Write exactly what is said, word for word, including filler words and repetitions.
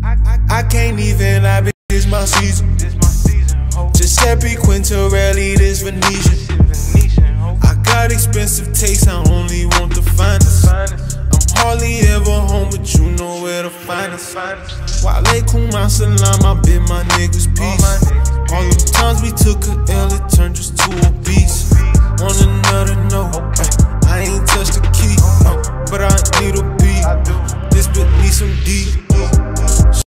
I can't even lie, bitch, this my season. Giuseppe Quintarelli, this Venetian. I got expensive taste, I only want the finest. I'm hardly ever home, but you know where to find us. Wale Kuma Salam, I bid my niggas peace. All them times we took a L, it turned us to a beast. On the